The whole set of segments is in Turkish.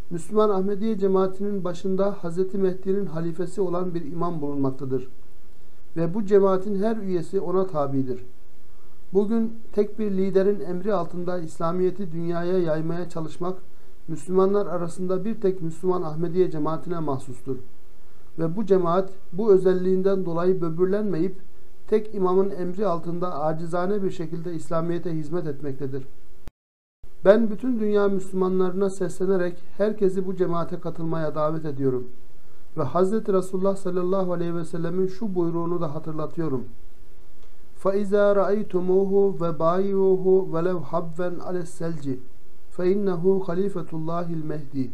Müslüman Ahmediye cemaatinin başında Hz. Mehdi'nin halifesi olan bir imam bulunmaktadır. Ve bu cemaatin her üyesi ona tabidir. Bugün tek bir liderin emri altında İslamiyet'i dünyaya yaymaya çalışmak, Müslümanlar arasında bir tek Müslüman Ahmediye cemaatine mahsustur. Ve bu cemaat bu özelliğinden dolayı böbürlenmeyip, tek imamın emri altında acizane bir şekilde İslamiyet'e hizmet etmektedir. Ben bütün dünya Müslümanlarına seslenerek herkesi bu cemaate katılmaya davet ediyorum. Ve Hz. Resulullah sallallahu aleyhi ve sellemin şu buyruğunu da hatırlatıyorum. فَاِذَا رَأَيْتُمُوهُ وَبَايِعُوهُ وَلَوْ حَبًّا عَلَى السَّلْجِ فَاِنَّهُ خَلِيفَةُ اللّٰهِ الْمَهْدِي.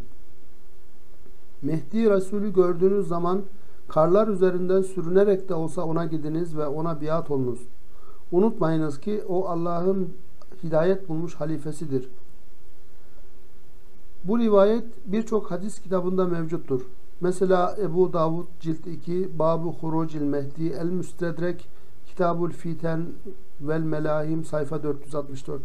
Mehdi Resulü gördüğünüz zaman karlar üzerinden sürünerek de olsa ona gidiniz ve ona biat olunuz. Unutmayınız ki o Allah'ın hidayet bulmuş halifesidir. Bu rivayet birçok hadis kitabında mevcuttur. Mesela Ebu Davud cilt 2, Bab-ı Hurucil Mehdi, El-Müstedrek, Kitabul Fiten vel Melahim, sayfa 464.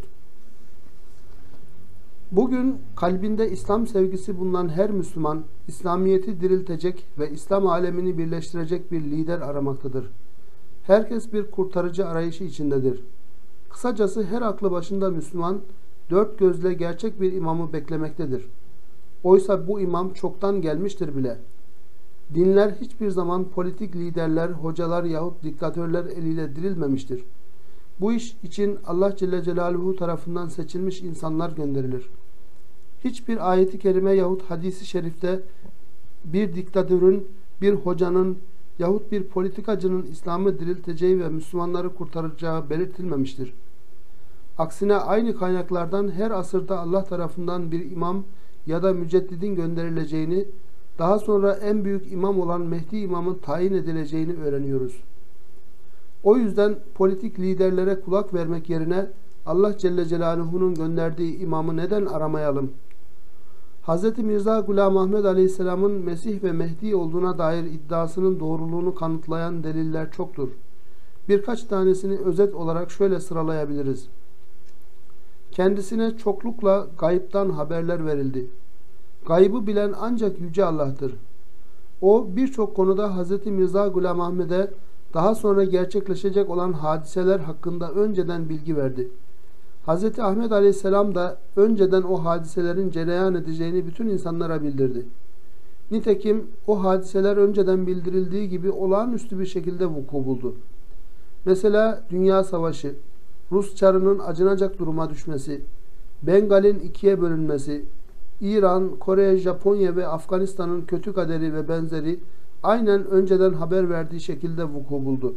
Bugün kalbinde İslam sevgisi bulunan her Müslüman, İslamiyet'i diriltecek ve İslam alemini birleştirecek bir lider aramaktadır. Herkes bir kurtarıcı arayışı içindedir. Kısacası her aklı başında Müslüman, dört gözle gerçek bir imamı beklemektedir. Oysa bu imam çoktan gelmiştir bile. Dinler hiçbir zaman politik liderler, hocalar yahut diktatörler eliyle dirilmemiştir. Bu iş için Allah Celle Celaluhu tarafından seçilmiş insanlar gönderilir. Hiçbir ayeti kerime yahut hadisi şerifte bir diktatörün, bir hocanın yahut bir politikacının İslam'ı dirilteceği ve Müslümanları kurtaracağı belirtilmemiştir. Aksine aynı kaynaklardan her asırda Allah tarafından bir imam ya da müceddidin gönderileceğini, daha sonra en büyük imam olan Mehdi imamın tayin edileceğini öğreniyoruz. O yüzden politik liderlere kulak vermek yerine Allah Celle Celaluhu'nun gönderdiği imamı neden aramayalım? Hz. Mirza Gulam Ahmed Aleyhisselam'ın Mesih ve Mehdi olduğuna dair iddiasının doğruluğunu kanıtlayan deliller çoktur. Birkaç tanesini özet olarak şöyle sıralayabiliriz. Kendisine çoklukla gayiptan haberler verildi. Gaybı bilen ancak Yüce Allah'tır. O birçok konuda Hz. Mirza Gulam Ahmed'e daha sonra gerçekleşecek olan hadiseler hakkında önceden bilgi verdi. Hz. Ahmed Aleyhisselam da önceden o hadiselerin cereyan edeceğini bütün insanlara bildirdi. Nitekim o hadiseler önceden bildirildiği gibi olağanüstü bir şekilde vuku buldu. Mesela Dünya Savaşı, Rus Çarı'nın acınacak duruma düşmesi, Bengal'in ikiye bölünmesi, İran, Kore, Japonya ve Afganistan'ın kötü kaderi ve benzeri aynen önceden haber verdiği şekilde vuku buldu.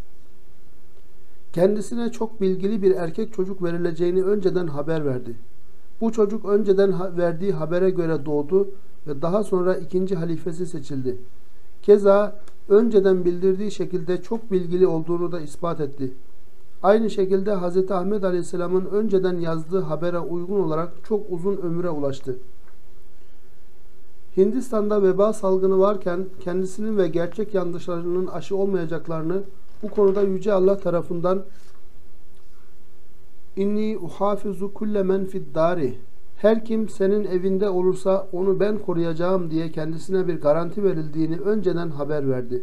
Kendisine çok bilgili bir erkek çocuk verileceğini önceden haber verdi. Bu çocuk önceden verdiği habere göre doğdu ve daha sonra ikinci halifesi seçildi. Keza önceden bildirdiği şekilde çok bilgili olduğunu da ispat etti. Aynı şekilde Hz. Ahmed Aleyhisselam'ın önceden yazdığı habere uygun olarak çok uzun ömüre ulaştı. Hindistan'da veba salgını varken kendisinin ve gerçek yandaşlarının aşı olmayacaklarını bu konuda Yüce Allah tarafından "İnni uhafizu kulle men fi'd-dari" her kim senin evinde olursa onu ben koruyacağım diye kendisine bir garanti verildiğini önceden haber verdi.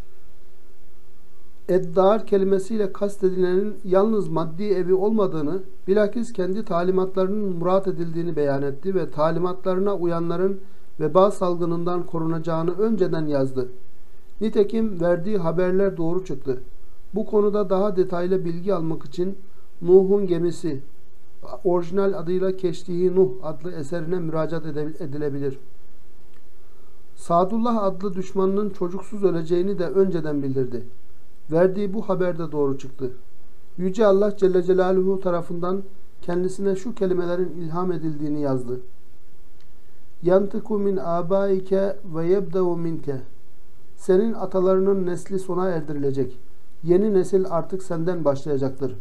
Eddar kelimesiyle kastedilenin yalnız maddi evi olmadığını, bilakis kendi talimatlarının murat edildiğini beyan etti ve talimatlarına uyanların veba salgınından korunacağını önceden yazdı. Nitekim verdiği haberler doğru çıktı. Bu konuda daha detaylı bilgi almak için Nuh'un gemisi, orijinal adıyla Keştihi Nuh adlı eserine müracaat edilebilir. Sadullah adlı düşmanının çocuksuz öleceğini de önceden bildirdi. Verdiği bu haber de doğru çıktı. Yüce Allah Celle Celaluhu tarafından kendisine şu kelimelerin ilham edildiğini yazdı. "Yantiku min abaike ve yebde'u minke." Senin atalarının nesli sona erdirilecek. Yeni nesil artık senden başlayacaktır.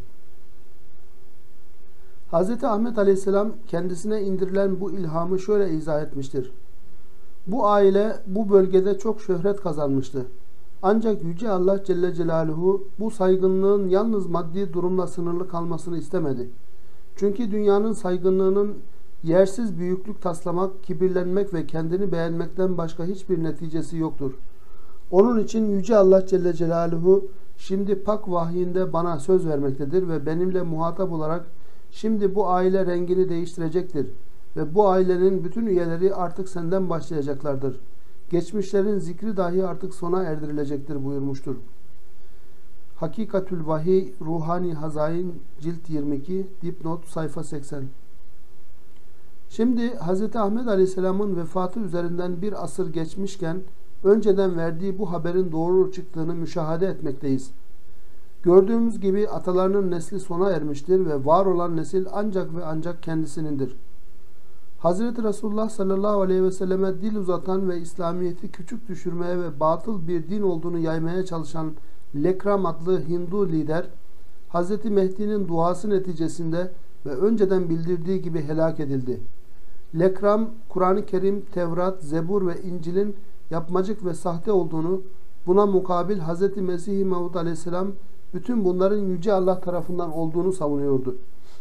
Hz. Ahmed Aleyhisselam kendisine indirilen bu ilhamı şöyle izah etmiştir. Bu aile bu bölgede çok şöhret kazanmıştı. Ancak Yüce Allah Celle Celaluhu bu saygınlığın yalnız maddi durumla sınırlı kalmasını istemedi. Çünkü dünyanın saygınlığının Yersiz büyüklük taslamak, kibirlenmek ve kendini beğenmekten başka hiçbir neticesi yoktur. Onun için Yüce Allah Celle Celaluhu şimdi pak vahyinde bana söz vermektedir ve benimle muhatap olarak şimdi bu aile rengini değiştirecektir ve bu ailenin bütün üyeleri artık senden başlayacaklardır. Geçmişlerin zikri dahi artık sona erdirilecektir buyurmuştur. Hakikatül Vahiy Ruhani Hazain Cilt 22 Dipnot sayfa 80. Şimdi Hz. Ahmed Aleyhisselam'ın vefatı üzerinden bir asır geçmişken önceden verdiği bu haberin doğru çıktığını müşahede etmekteyiz. Gördüğümüz gibi atalarının nesli sona ermiştir ve var olan nesil ancak ve ancak kendisinindir. Hazreti Resulullah sallallahu aleyhi ve selleme dil uzatan ve İslamiyet'i küçük düşürmeye ve batıl bir din olduğunu yaymaya çalışan Lekram adlı Hindu lider, Hz. Mehdi'nin duası neticesinde ve önceden bildirdiği gibi helak edildi. Lekram, Kur'an-ı Kerim, Tevrat, Zebur ve İncil'in yapmacık ve sahte olduğunu, buna mukabil Hz. Mesih-i Mevud aleyhisselam bütün bunların Yüce Allah tarafından olduğunu savunuyordu.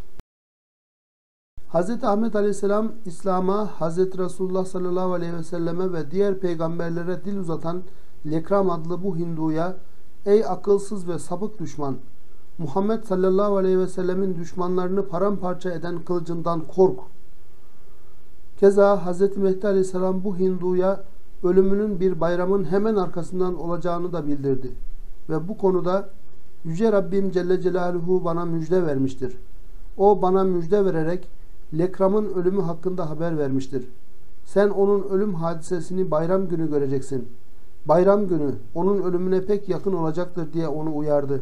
Hz. Ahmet aleyhisselam İslam'a, Hz. Resulullah sallallahu aleyhi ve selleme ve diğer peygamberlere dil uzatan Lekram adlı bu Hindu'ya, ey akılsız ve sapık düşman! Muhammed sallallahu aleyhi ve sellemin düşmanlarını paramparça eden kılıcından kork. Keza Hz. Mehdi aleyhisselam bu Hindu'ya ölümünün bir bayramın hemen arkasından olacağını da bildirdi. Ve bu konuda Yüce Rabbim Celle Celaluhu bana müjde vermiştir. O bana müjde vererek Lekram'ın ölümü hakkında haber vermiştir. Sen onun ölüm hadisesini bayram günü göreceksin. Bayram günü onun ölümüne pek yakın olacaktır diye onu uyardı.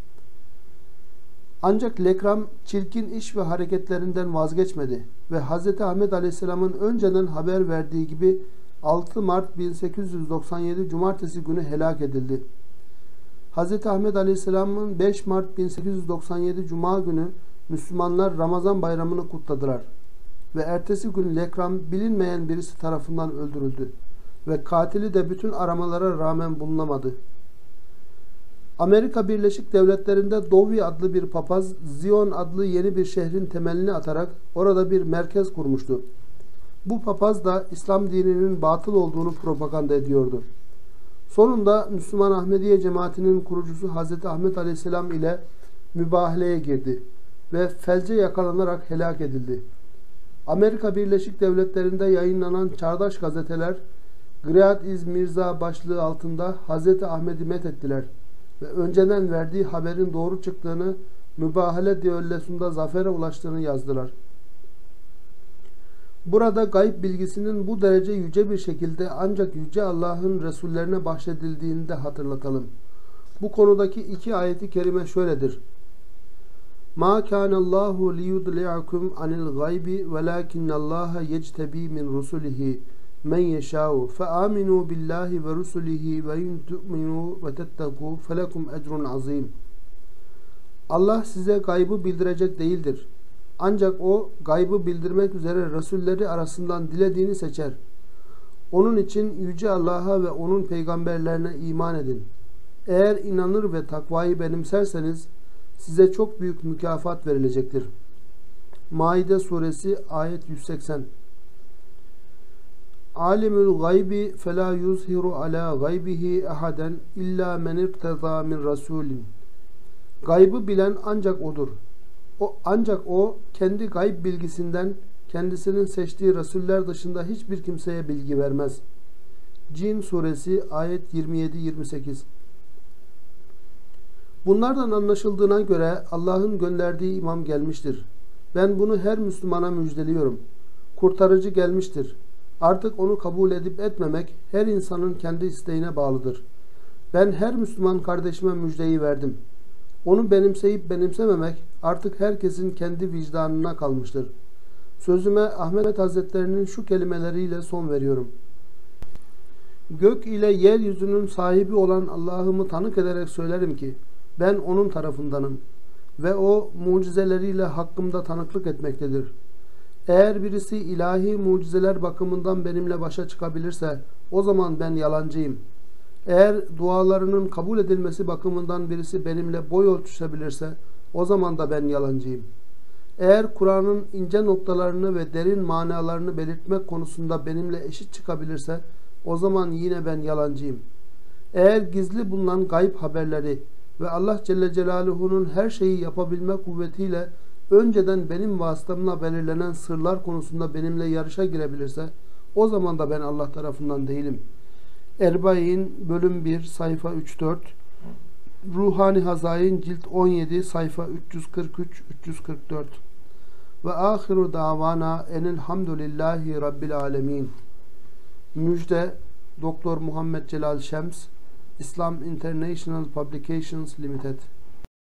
Ancak Lekram çirkin iş ve hareketlerinden vazgeçmedi ve Hz. Ahmed Aleyhisselam'ın önceden haber verdiği gibi 6 Mart 1897 Cumartesi günü helak edildi. Hz. Ahmed Aleyhisselam'ın 5 Mart 1897 Cuma günü Müslümanlar Ramazan bayramını kutladılar ve ertesi gün Lekram bilinmeyen birisi tarafından öldürüldü ve katili de bütün aramalara rağmen bulunamadı. Amerika Birleşik Devletleri'nde Dowie adlı bir papaz Zion adlı yeni bir şehrin temelini atarak orada bir merkez kurmuştu. Bu papaz da İslam dininin batıl olduğunu propaganda ediyordu. Sonunda Müslüman Ahmediye cemaatinin kurucusu Hz. Ahmet Aleyhisselam ile mübaheleye girdi ve felce yakalanarak helak edildi. Amerika Birleşik Devletleri'nde yayınlanan çağdaş gazeteler Griad iz Mirza başlığı altında Hz. Ahmet'i methettiler ve önceden verdiği haberin doğru çıktığını, mübahale düellosunda zafere ulaştığını yazdılar. Burada gayb bilgisinin bu derece yüce bir şekilde ancak Yüce Allah'ın Resullerine bahşedildiğini de hatırlatalım. Bu konudaki iki ayeti kerime şöyledir. مَا كَانَ اللّٰهُ لِيُدْلِعَكُمْ عَنِ الْغَيْبِ وَلَاكِنَّ اللّٰهَ يَجْتَب۪ي مِنْ رُسُلِهِ مَنْ يَشَاءُ فَآمِنُوا بِاللّٰهِ وَرُسُلِهِ وَاِنْ تُؤْمِنُوا وَتَتَّقُوا فَلَكُمْ اَجْرٌ عَظ۪يمٌ. Allah size gaybı bildirecek değildir. Ancak O gaybı bildirmek üzere Resulleri arasından dilediğini seçer. Onun için Yüce Allah'a ve O'nun peygamberlerine iman edin. Eğer inanır ve takvayı benimserseniz size çok büyük mükafat verilecektir. Maide suresi ayet 180. Alimul gaybi fela yuzhiru ala gaybihi ahaden illa men irteza min rasulin. Gaybı bilen ancak O'dur. Ancak O kendi gayb bilgisinden kendisinin seçtiği Resuller dışında hiçbir kimseye bilgi vermez. Cin suresi ayet 27-28. Bunlardan anlaşıldığına göre Allah'ın gönderdiği imam gelmiştir. Ben bunu her Müslümana müjdeliyorum. Kurtarıcı gelmiştir. Artık onu kabul edip etmemek her insanın kendi isteğine bağlıdır. Ben her Müslüman kardeşime müjdeyi verdim. Onu benimseyip benimsememek artık herkesin kendi vicdanına kalmıştır. Sözüme Ahmet Hazretlerinin şu kelimeleriyle son veriyorum. Gök ile yeryüzünün sahibi olan Allah'ımı tanık ederek söylerim ki ben O'nun tarafındanım ve O mucizeleriyle hakkımda tanıklık etmektedir. Eğer birisi ilahi mucizeler bakımından benimle başa çıkabilirse o zaman ben yalancıyım. Eğer dualarının kabul edilmesi bakımından birisi benimle boy ölçüşebilirse o zaman da ben yalancıyım. Eğer Kur'an'ın ince noktalarını ve derin manalarını belirtmek konusunda benimle eşit çıkabilirse, o zaman yine ben yalancıyım. Eğer gizli bulunan gayb haberleri ve Allah Celle Celaluhu'nun her şeyi yapabilme kuvvetiyle önceden benim vasıtamla belirlenen sırlar konusunda benimle yarışa girebilirse, o zaman da ben Allah tarafından değilim. Erbain bölüm 1 sayfa 3-4, Ruhani Hazain cilt 17 sayfa 343-344. Ve ahiru davana enelhamdülillahi rabbil alemin. Müjde Doktor Muhammed Celal Şems, Islam International Publications Limited.